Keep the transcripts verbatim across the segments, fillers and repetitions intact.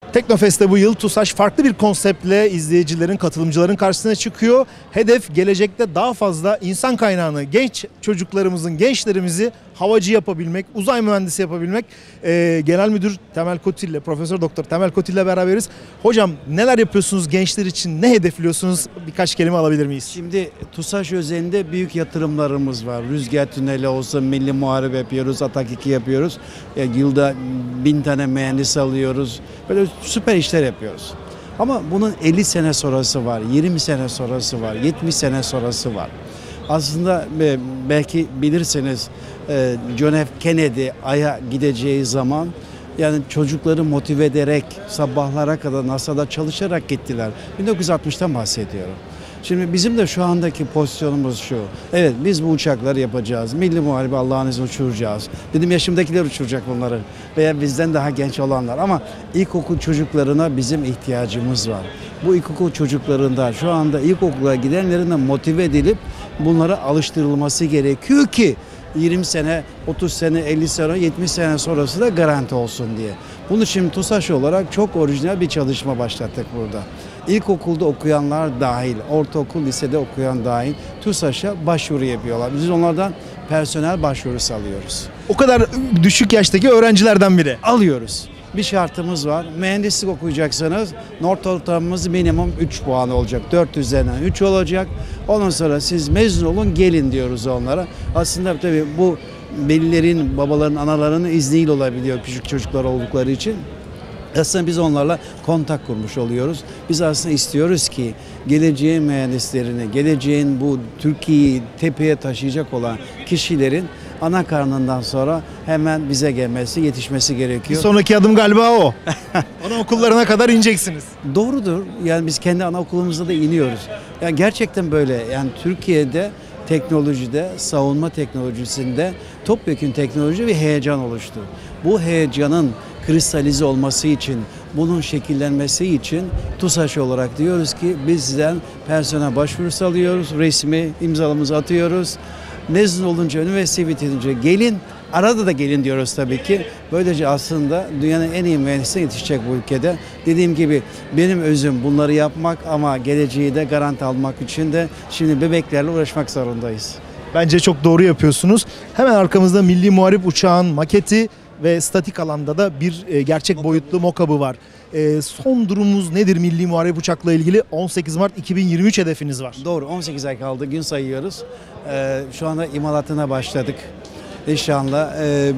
Teknofest'te bu yıl TUSAŞ farklı bir konseptle izleyicilerin, katılımcıların karşısına çıkıyor. Hedef gelecekte daha fazla insan kaynağını, genç çocuklarımızın, gençlerimizi havacı yapabilmek, uzay mühendisi yapabilmek. Ee, Genel Müdür Temel Kotil ile, Profesör Doktor Temel Kotil ile beraberiz. Hocam neler yapıyorsunuz gençler için, ne hedefliyorsunuz? Birkaç kelime alabilir miyiz? Şimdi TUSAŞ özelinde büyük yatırımlarımız var. Rüzgar tüneli olsun, milli muharebe yapıyoruz, Atak iki yapıyoruz. E, yılda bin tane mühendis alıyoruz. Böyle süper işler yapıyoruz. Ama bunun elli sene sonrası var, yirmi sene sonrası var, yetmiş sene sonrası var. Aslında belki bilirsiniz John F. Kennedy Ay'a gideceği zaman yani çocukları motive ederek sabahlara kadar NASA'da çalışarak gittiler. bin dokuz yüz altmıştan bahsediyorum. Şimdi bizim de şu andaki pozisyonumuz şu. Evet biz bu uçakları yapacağız. Milli Muharebe Allah'ın izniyle uçuracağız. Benim yaşımdakiler uçuracak bunları. Veya bizden daha genç olanlar. Ama ilkokul çocuklarına bizim ihtiyacımız var. Bu ilkokul çocuklarında şu anda ilkokula gidenlerin de motive edilip bunlara alıştırılması gerekiyor ki yirmi sene, otuz sene, elli sene, yetmiş sene sonrası da garanti olsun diye. Bunun için TUSAŞ olarak çok orijinal bir çalışma başlattık burada. İlkokulda okuyanlar dahil, ortaokul, lisede okuyan dahil TUSAŞ'a başvuru yapıyorlar. Biz onlardan personel başvurusu alıyoruz. O kadar düşük yaştaki öğrencilerden biri. Alıyoruz. Bir şartımız var. Mühendislik okuyacaksanız not ortalamamız minimum üç puan olacak. dört üzerinden üç olacak. Ondan sonra siz mezun olun gelin diyoruz onlara. Aslında tabii bu velilerin, babaların, anaların izniyle olabiliyor küçük çocuklar oldukları için. Aslında biz onlarla kontak kurmuş oluyoruz. Biz aslında istiyoruz ki geleceğin mühendislerini, geleceğin bu Türkiye'yi tepeye taşıyacak olan kişilerin ana karnından sonra hemen bize gelmesi, yetişmesi gerekiyor. Bir sonraki adım galiba o. Anaokullarına kadar ineceksiniz. Doğrudur. Yani biz kendi anaokulumuzda da iniyoruz. Yani gerçekten böyle. Yani Türkiye'de teknolojide, savunma teknolojisinde topyekün teknoloji ve heyecan oluştu. Bu heyecanın kristalize olması için, bunun şekillenmesi için TUSAŞ olarak diyoruz ki bizden personel başvurusu alıyoruz, resmi imzalarımızı atıyoruz. Mezun olunca, üniversite bitince gelin, arada da gelin diyoruz tabii ki. Böylece aslında dünyanın en iyi mühendisine yetişecek bu ülkede. Dediğim gibi benim özüm bunları yapmak ama geleceği de garanti almak için de şimdi bebeklerle uğraşmak zorundayız. Bence çok doğru yapıyorsunuz. Hemen arkamızda Milli Muharip uçağın maketi ve statik alanda da bir gerçek boyutlu mokabı var. E, son durumumuz nedir Milli Muharip uçakla ilgili? on sekiz Mart iki bin yirmi üç hedefiniz var. Doğru, on sekiz ay kaldı, gün sayıyoruz. E, şu anda imalatına başladık. İnşallah e,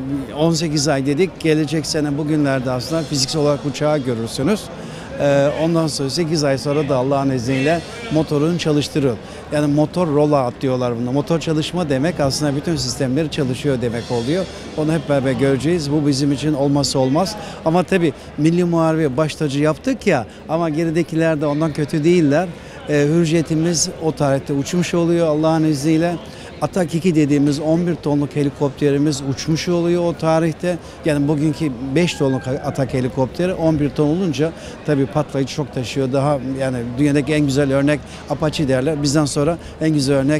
on sekiz ay dedik, gelecek sene bugünlerde aslında fiziksel olarak uçağı görürsünüz. Ondan sonra sekiz ay sonra da Allah'ın izniyle motorunu çalıştırıyor. Yani motor rolla diyorlar buna. Motor çalışma demek aslında bütün sistemleri çalışıyor demek oluyor. Onu hep beraber göreceğiz. Bu bizim için olmazsa olmaz. Ama tabii Milli Muharebe baş tacı yaptık ya ama geridekiler de ondan kötü değiller. Hürriyetimiz o tarihte uçmuş oluyor Allah'ın izniyle. Atak iki dediğimiz on bir tonluk helikopterimiz uçmuş oluyor o tarihte. Yani bugünkü beş tonluk Atak helikopteri on bir ton olunca tabii patlayıcı çok taşıyor. Daha yani dünyadaki en güzel örnek Apache derler. Bizden sonra en güzel örnek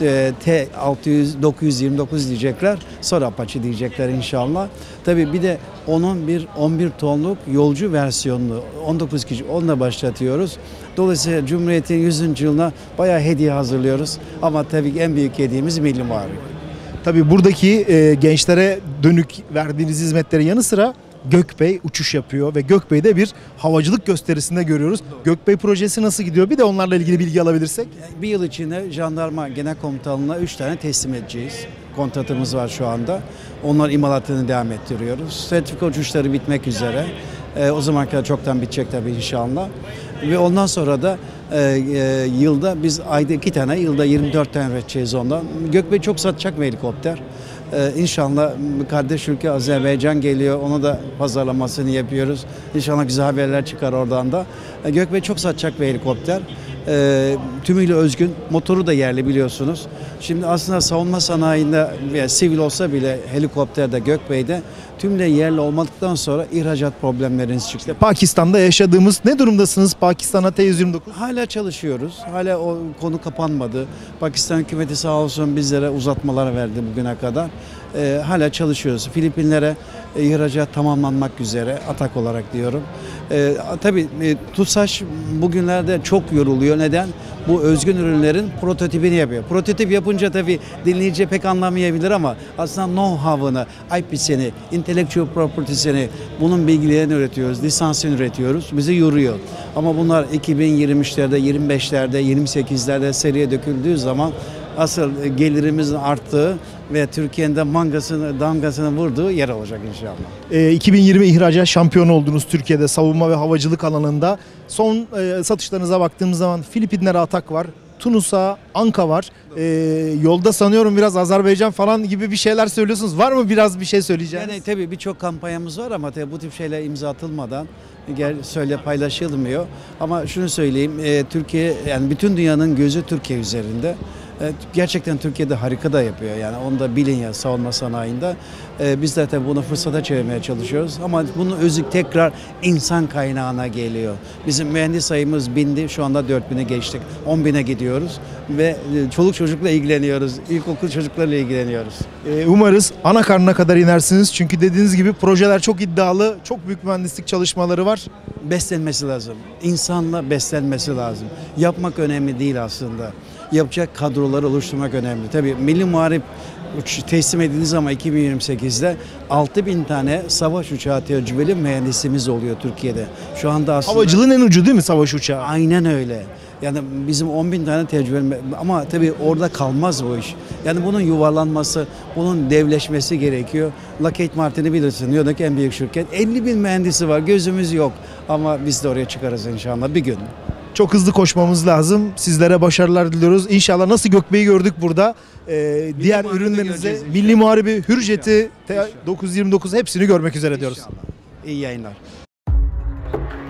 T altı yüz dokuz yüz yirmi dokuz diyecekler. Sonra Apache diyecekler inşallah. Tabii bir de onun bir on bir tonluk yolcu versiyonunu on dokuz kişi onunla başlatıyoruz. Dolayısıyla Cumhuriyet'in yüzüncü yılına bayağı hediye hazırlıyoruz. Ama tabii en büyük hediyemiz Milli Muharebe. Tabii buradaki e, gençlere dönük verdiğiniz hizmetlerin yanı sıra Gökbey uçuş yapıyor ve Gökbey'de bir havacılık gösterisinde görüyoruz. Gökbey projesi nasıl gidiyor? Bir de onlarla ilgili bilgi alabilirsek. Bir yıl içinde Jandarma Genel Komutanlığı'na üç tane teslim edeceğiz. Kontratımız var şu anda. Onlar imalatını devam ettiriyoruz. Sertifika uçuşları bitmek üzere. E, o zaman kadar çoktan bitecek tabii inşallah. Ve ondan sonra da e, e, yılda biz ayda iki tane, yılda yirmi dört tane üreteceğiz ondan. Gökbey çok satacak bir helikopter. Ee, İnşallah kardeş ülke Azerbaycan geliyor. Onu da pazarlamasını yapıyoruz. İnşallah güzel haberler çıkar oradan da. Ee, Gökbey çok satacak bir helikopter. Ee, tümüyle özgün. Motoru da yerli biliyorsunuz. Şimdi aslında savunma sanayinde yani sivil olsa bile helikopterde Gökbey'de tümle yerli olmadıktan sonra ihracat problemleriniz çıktı. İşte Pakistan'da yaşadığımız ne durumdasınız? Pakistan'a T yüz yirmi dokuz. Hala çalışıyoruz. Hala o konu kapanmadı. Pakistan hükümeti sağ olsun bizlere uzatmalar verdi bugüne kadar. Ee, hala çalışıyoruz. Filipinlere e, ihracat tamamlanmak üzere Atak olarak diyorum. E, tabii e, TUSAŞ bugünlerde çok yoruluyor. Neden? Bu özgün ürünlerin prototipini yapıyor. Prototip yapınca tabii dinleyici pek anlamayabilir ama aslında know-how'ını, I P'sini, intellectual property'sini, bunun bilgilerini üretiyoruz, lisansını üretiyoruz. Bizi yoruyor. Ama bunlar iki bin yirmi üçlerde, yirmi beşlerde, yirmi sekizlerde seriye döküldüğü zaman asıl gelirimizin arttığı ve Türkiye'nin mangasını, damgasını vurduğu yer olacak inşallah. E, iki bin yirmi ihracat şampiyonu oldunuz Türkiye'de savunma ve havacılık alanında. Son e, satışlarınıza baktığımız zaman Filipinlere Atak var, Tunus'a Anka var. E, yolda sanıyorum biraz Azerbaycan falan gibi bir şeyler söylüyorsunuz. Var mı biraz bir şey söyleyeceğiniz? Yani tabii birçok kampanyamız var ama tabii bu tip şeyler imza atılmadan gel söyle paylaşılmıyor. Ama şunu söyleyeyim, e, Türkiye, yani bütün dünyanın gözü Türkiye üzerinde. E, gerçekten Türkiye'de harika da yapıyor, yani onu da bilin ya, savunma sanayinde. E, biz de tabii bunu fırsata çevirmeye çalışıyoruz ama bunun özü tekrar insan kaynağına geliyor. Bizim mühendis sayımız bindi, şu anda dört bine geçtik, on bine gidiyoruz ve e, çoluk çocukla ilgileniyoruz, ilkokul çocuklarla ilgileniyoruz. E, umarız ana karnına kadar inersiniz çünkü dediğiniz gibi projeler çok iddialı, çok büyük mühendislik çalışmaları var. Beslenmesi lazım, insanla beslenmesi lazım. Yapmak önemli değil aslında. Yapacak kadroları oluşturmak önemli. Tabii Milli Muharip teslim edildiği zaman iki bin yirmi sekizde altı bin tane savaş uçağı tecrübeli mühendisimiz oluyor Türkiye'de. Şu anda aslında... Havacılığın en ucu değil mi savaş uçağı? Aynen öyle. Yani bizim on bin tane tecrübeli, ama tabii orada kalmaz bu iş. Yani bunun yuvarlanması, bunun devleşmesi gerekiyor. Lockheed Martin'i bilirsin, New en büyük şirket. elli bin mühendisi var, gözümüz yok. Ama biz de oraya çıkarız inşallah bir gün. Çok hızlı koşmamız lazım. Sizlere başarılar diliyoruz. İnşallah nasıl Gökbey'i gördük burada. Ee, diğer Muharebi ürünlerinize göreceğiz inşallah. Milli Muharebi, Hürjet'i, İnşallah. dokuz yüz yirmi dokuz hepsini görmek üzere diyoruz. İnşallah. İyi yayınlar.